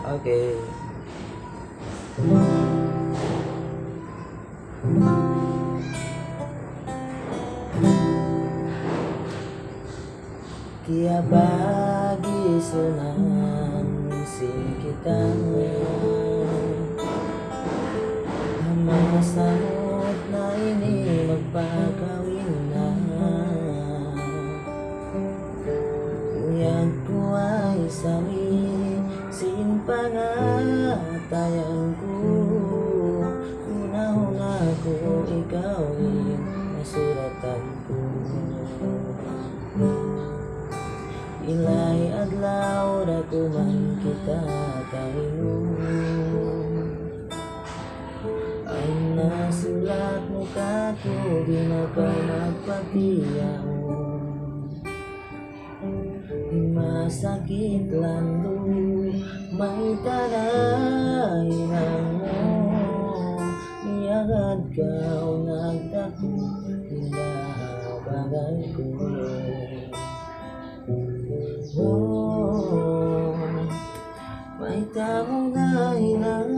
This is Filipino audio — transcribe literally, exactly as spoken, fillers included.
Okay. Kaya bagi sunang sin kita masamot na ini magpakawin na. Kuyag ko ay sawi sin pangatayan ko. Una-una ko ikaw ay nasuratan ko. Ilay adlaw na kuman kita kainom. Ang nasulat mo ka ko, di na ka magpatiyaw. Di masakit lando, may tanay lang mo. Iyagad ka o nagdako, pinabagay ko. Oh, may tamang dahilan